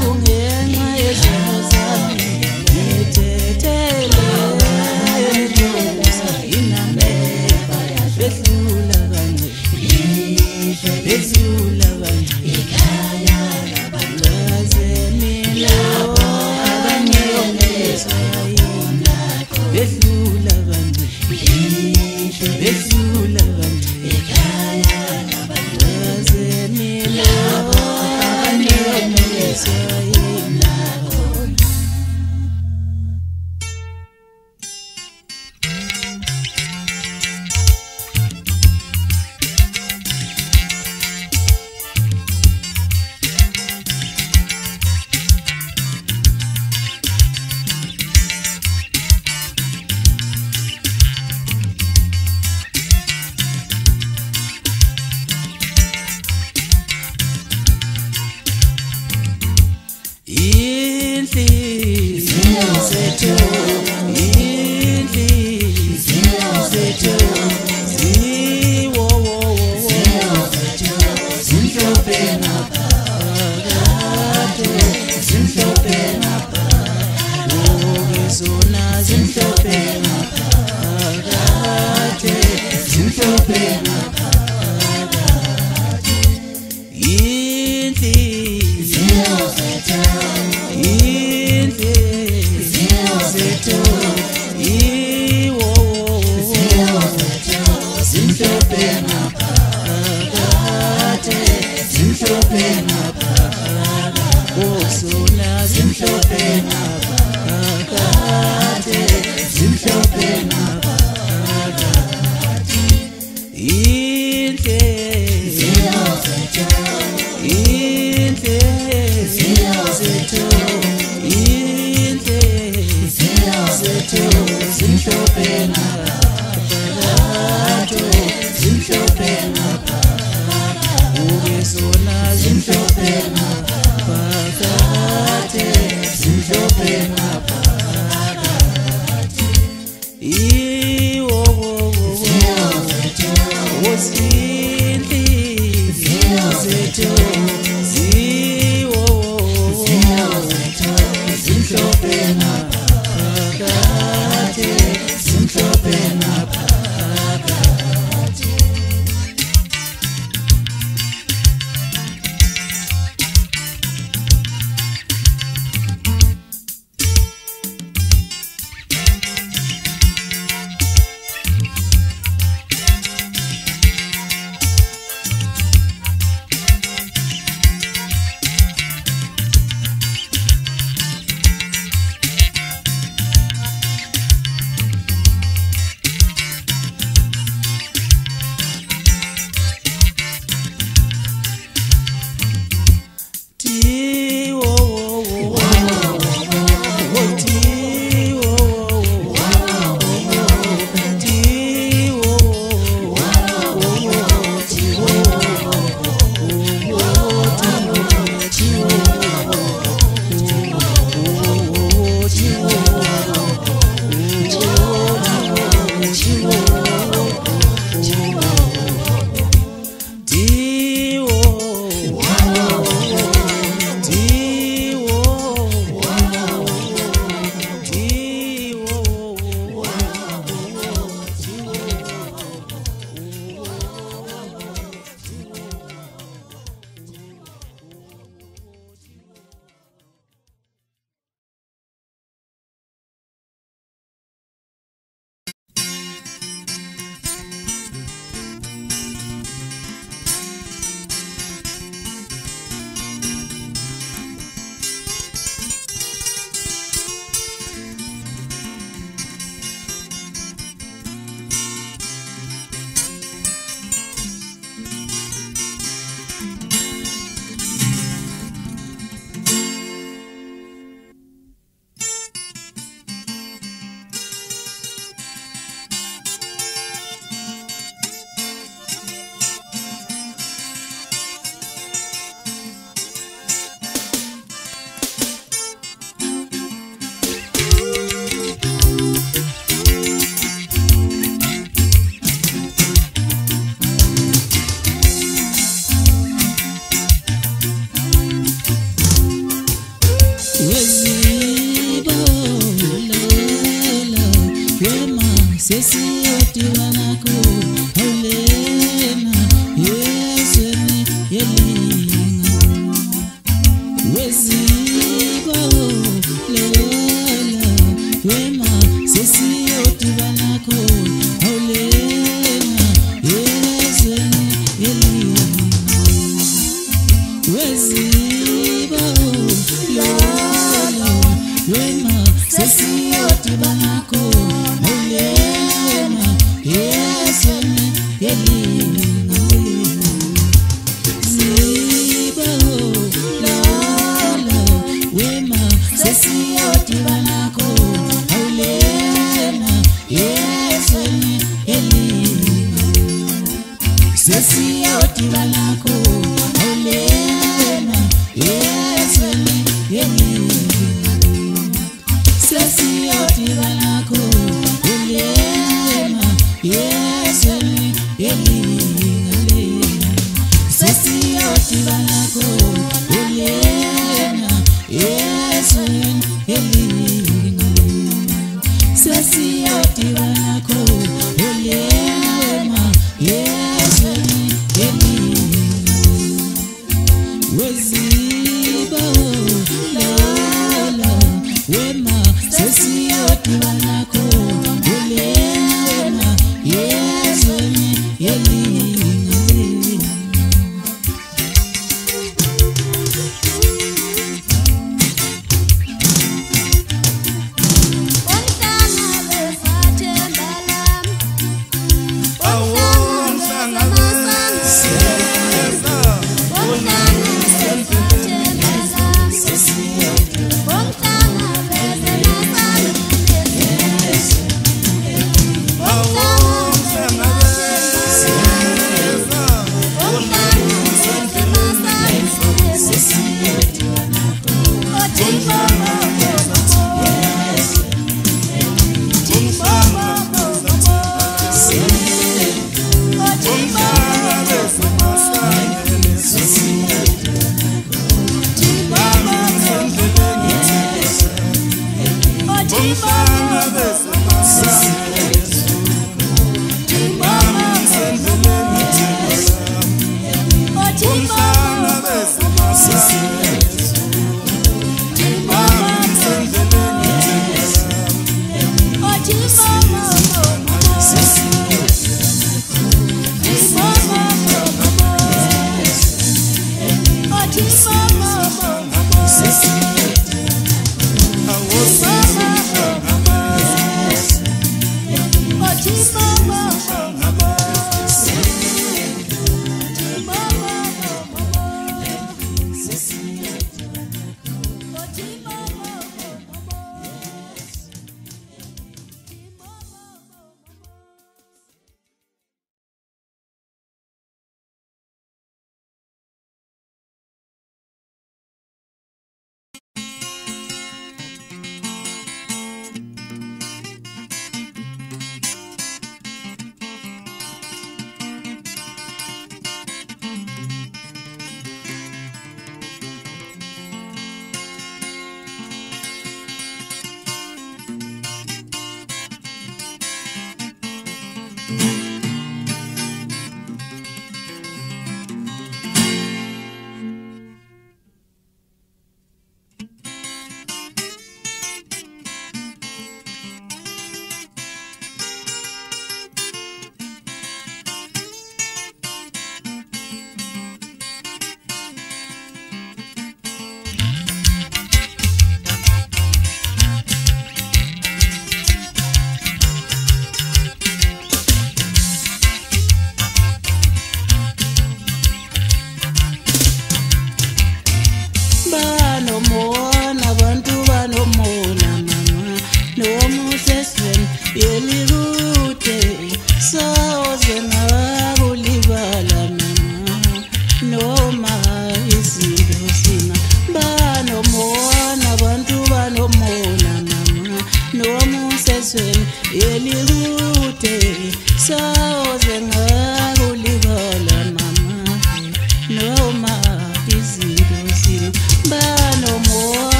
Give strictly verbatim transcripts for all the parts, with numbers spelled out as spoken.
kungenxa yezono zami ngithethele entoza inameva bedlula kancane bedlula kancane ekhaya labangaze mina abanye yona bedlula kancane bedlula kancane ekhaya labangaze mina abanye yona sesiyodibana khona awulena yezweni yelinga weziba lola wema sesiyodibana khona awulena yezweni yelinga weziba lola wema sesiyodibana khona awulena yezweni yelinga ziba lola wema sesiyodibana khona awulena yezweni yelinga sesiyodibana khona awulena yezweni yelinga sesiyodibana khona awulena yezweni yelinga sesiyodibana khona awulena yezweni yelinga sesiyodibana khona awulena yezweni yelinga weziba lola wema sesiyodibana khona awulena yezweni yelinga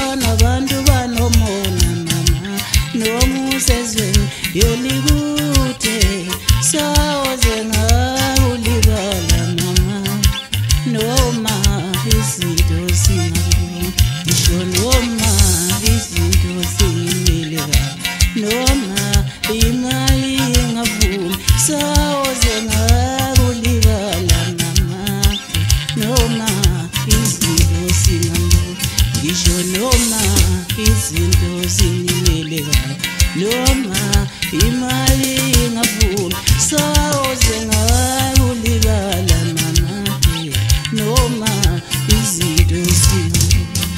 Yoli noma izinto zinimele noma imali ingafuni soze ngakulibala mama noma izinto zinimele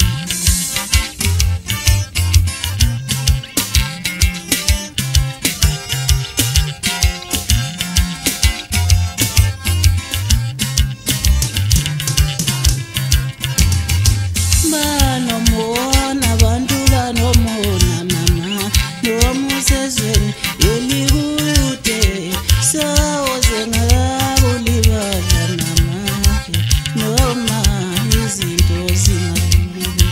banomona abantu banomona mama noma usezweni elikude soze ngakulibala mama noma izinto zingakhuluma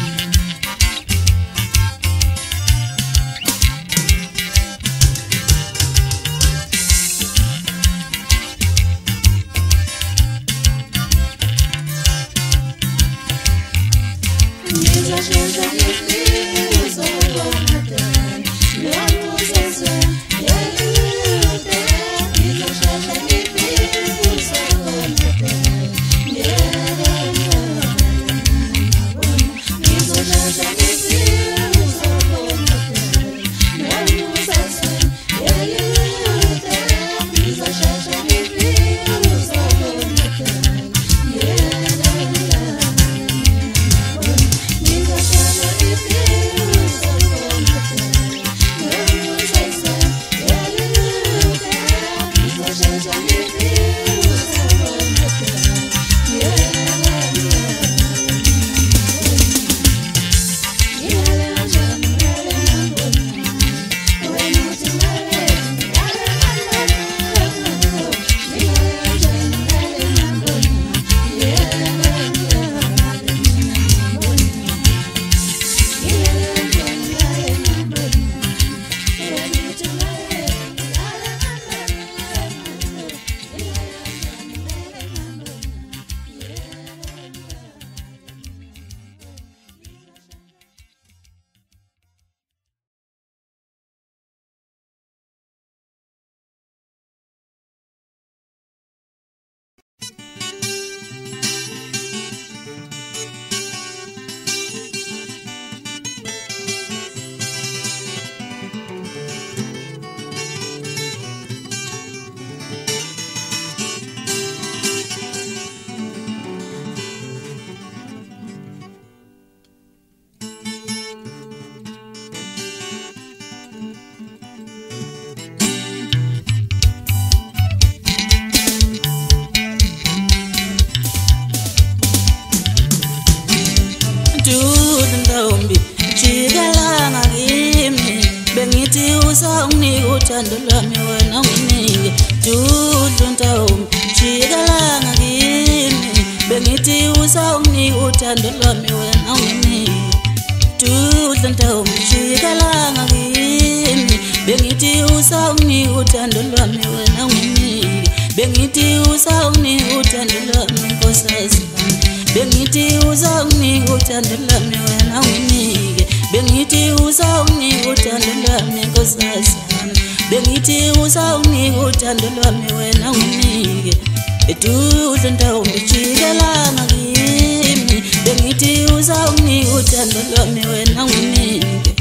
Ntombi jikelanga kimi bengithi usawungi uthando lwami wena unginike Dudu ntombi jikelanga kimi bengithi usawungi uthando lwami wena unginike Dudu ntombi jikelanga kimi bengithi usawungi uthando lwami wena unginike bengithi usawungi uthando lwami nkosazana bengithi uzawungi uthando lwami wena unginike bengithi uzawungi uthando lwami nkosazana bengithi uzawungi uthando lwami wena unginike Dudu ntombi jikelanga kimi bengithi uzawungi uthando lwami wena unginike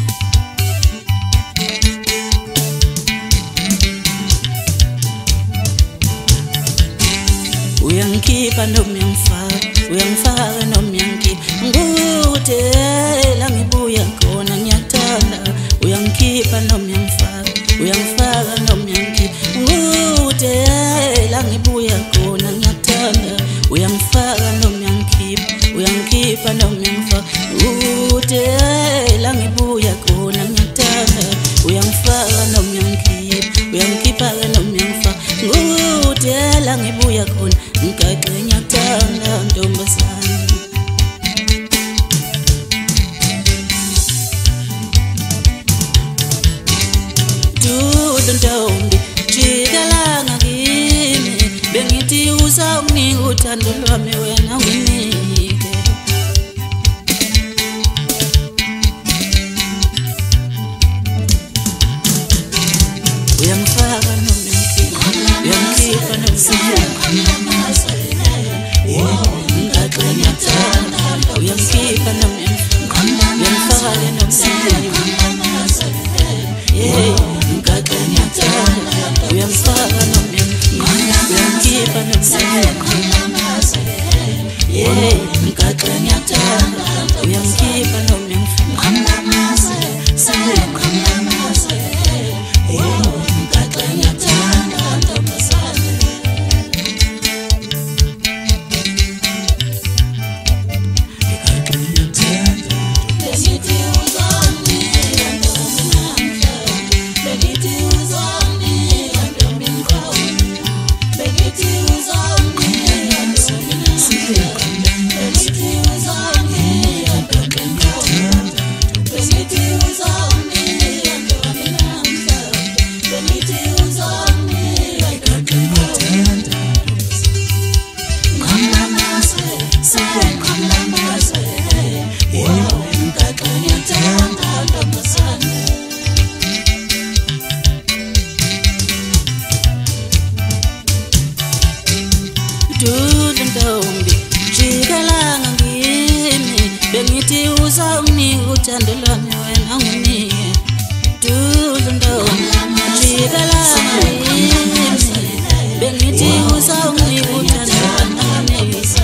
uyangikhipha noma uyangifaka uyangifaka noma uyangikhipha ngudela ngibuya khona ngiyathanda uyangikhipha noma uyangifaka uyangifaka noma uyangikhipha ngudela ngibuya khona ngiyathanda uyangifaka noma uyangikhipha uyangikhipha noma uyangifaka ngudela ngibuya khona ngiyathanda uyangifaka noma uyangikhipha uyangikhipha noma uyangifaka ngudela ngibuya khona ngigaqenya kuthanda ntombazana Dudu ntombi jikelanga kimi bengithi uzawungi uthando lwami wena unginike uyangifaka noma uyangikhipha noma uyangikhipha noma uyangikhipha Yeah, mkakanya tanda, uyamfaka nomnyama, uyamkhipha nomnyama. Yeah, mkakanya tanda, uyamkhipha nomnyama. Ntombi jikalanga ngimi bengithi uzawunika uthando lwami wena unginike. Dudu ntombi jikalanga ngimi bengithi uzawunika uthando lwami unginike.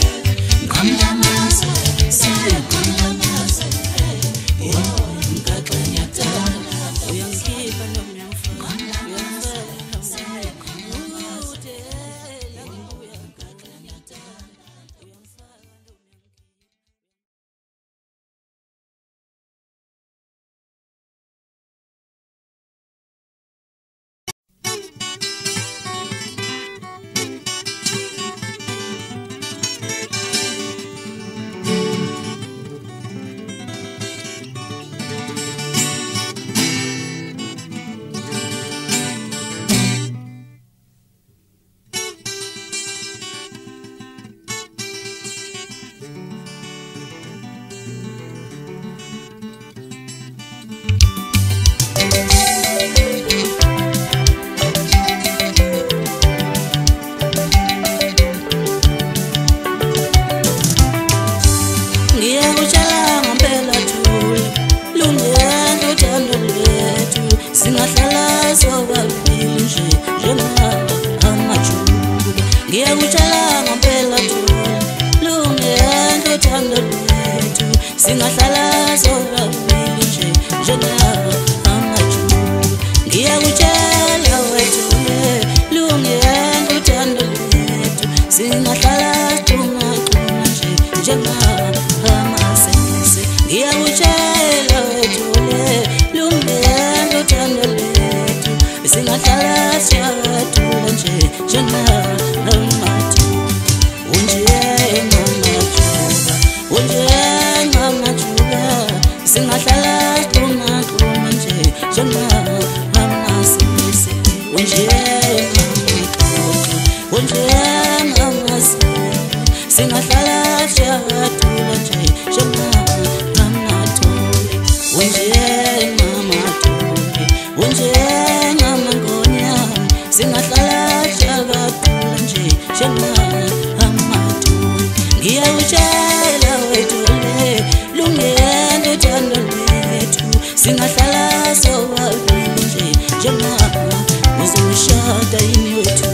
Singahlala sobabili nje njenga amajuba. Ngiyakutshala ngempela Thula, lungento uthando lwethu. Singahlala sobabili nje njenga amajuba. Ngiyakutshela wethu lungento uthando lwethu. Singahlala xhuma-xhuma nje njenga amasese. Ngiyakutshela wethu lungento uthando lwethu. Singahlala siyathula nje njengamajuba. Unjengamajuba, unjengamajuba. Singahlala xhuma-xhuma nje njengamasese. Unjengamajuba, unjengamasese. Singahlala siyathula nje njengamathole. Unjengamathole, unjengamangonyama. Singahlala siyathula nje njengamathole. Ngiyakutshela wethu lungento uthando lwethu. Singahlala sobabili nje njengama. Uzoshada yini wethu?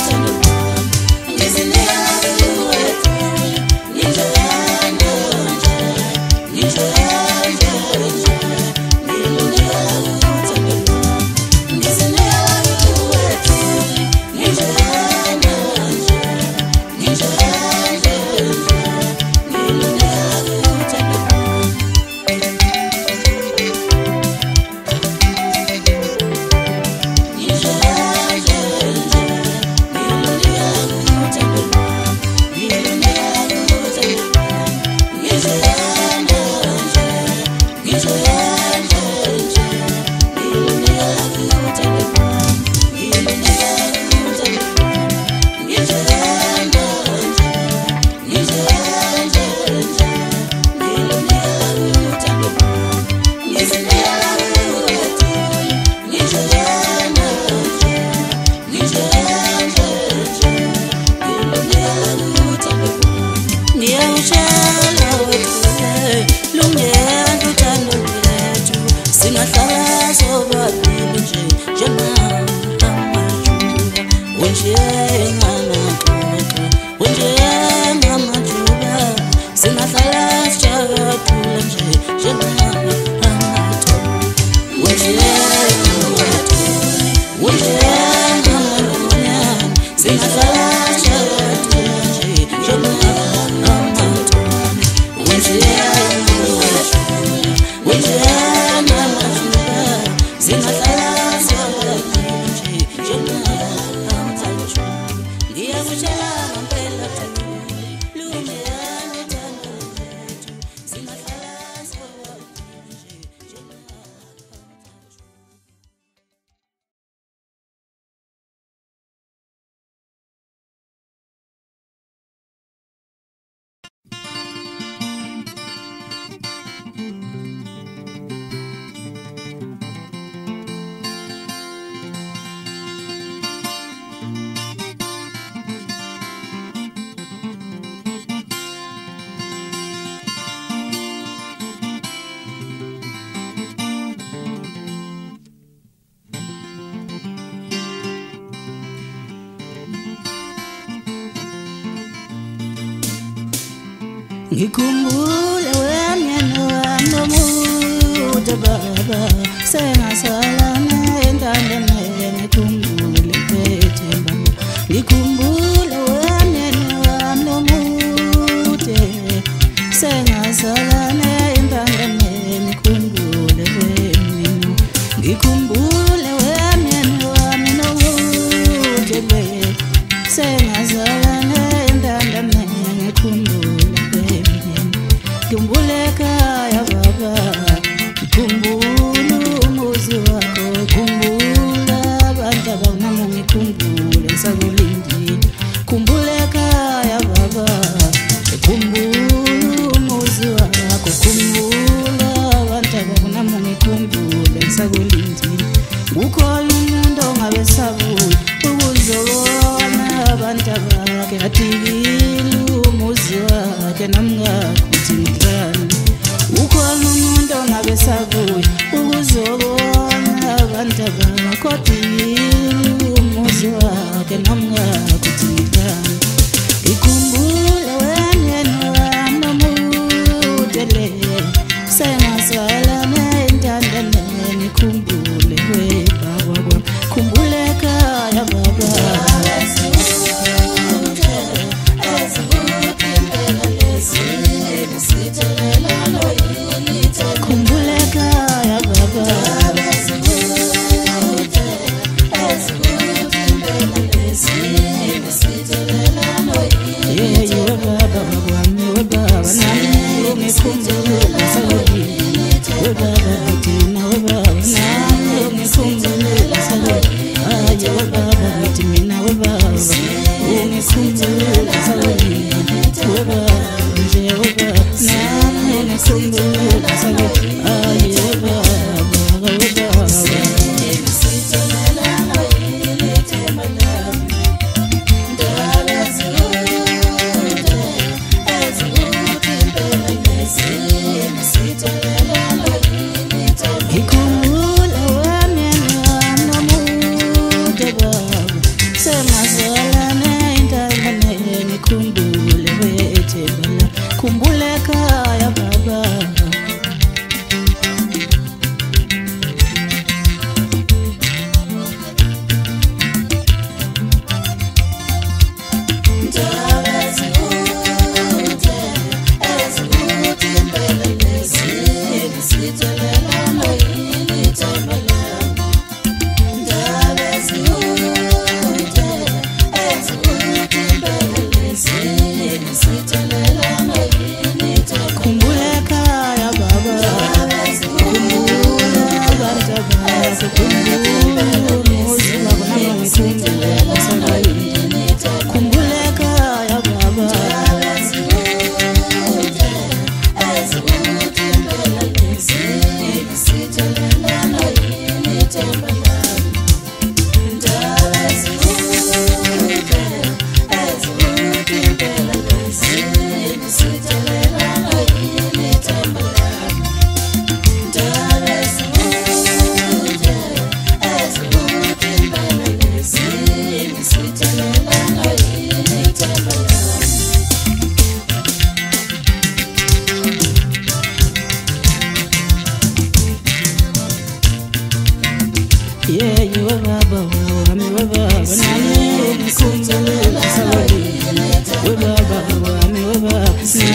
Is it ngiyawutshela wethu lungento uthando lwethu singahlala sobabili nje njengamajuba unjengamajuba unjengamajuba singahlala sijabule nje njengamajuba unjengamajuba unjengamajuba singahlala ngikhumbule wemyeni wami omude baba sengasalana entandane ngikhumbule phethemba ngikhumbule wemyeni wami omude sengasalana entandane ngikhumbule wemyeni ngikhumbule wemyeni wami omude sengasalana entandane ngikhumbule kumbuleka ya baba kumbulu umuzi wako kumbula abantu abanamu ngikumbule sakulindini kumbuleka ya baba kumbulu umuzi wako kumbula abantu abanamu ngikumbule sakulindini ukhola umuntu ongabesabuya ukuzobona abantu abakhe athikile umuzi wakhe namngakuthi ukhona umuntu ongabesabuya ukuzobona abantu abakho athikile umuzi wakhe namngakuthi ngikhumbule wemyeni wami omude sengasalana entandane ngikhumbule webaba kwami khumbuleka ya baba kumbuleka ya baba yeah you baba wami we baba nami ngikumbule sakulini we baba tina we baba nami ngikumbule sakulini aye we baba tina we baba ngikumbule sakulini we baba nje we baba nami ngikumbule sakulini aye we baba we baba kumbuleka ya baba Sweet baba wami we baba nami ngikumbele we baba wami we baba